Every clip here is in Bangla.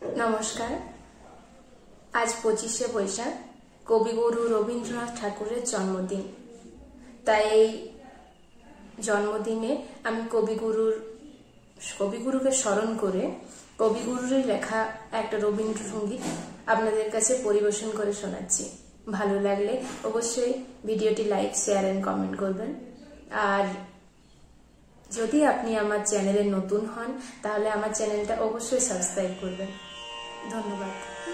নমস্কার। আজ 25শে বৈশাখ কবিগুরু রবীন্দ্রনাথ ঠাকুরের জন্মদিন। তাই এই জন্মদিনে আমি কবিগুরুকে স্মরণ করে কবিগুরুরই লেখা একটা রবীন্দ্রসঙ্গীত আপনাদের কাছে পরিবেশন করে শোনাচ্ছি। ভালো লাগলে অবশ্যই ভিডিওটি লাইক, শেয়ার এন্ড কমেন্ট করবেন। আর যদি আপনি আমার চ্যানেলে নতুন হন তাহলে আমার চ্যানেলটা অবশ্যই সাবস্ক্রাইব করবেন। ধন্যবাদ।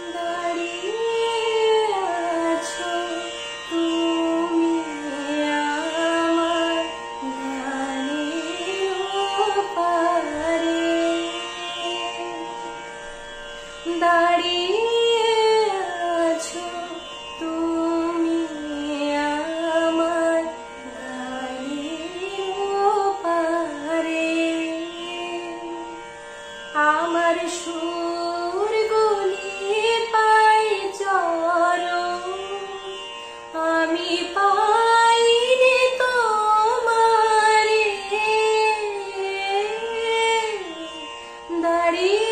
আমার সুর গুলি পাই চরণ, আমি পাইনি তোমারে দাঁড়িয়ে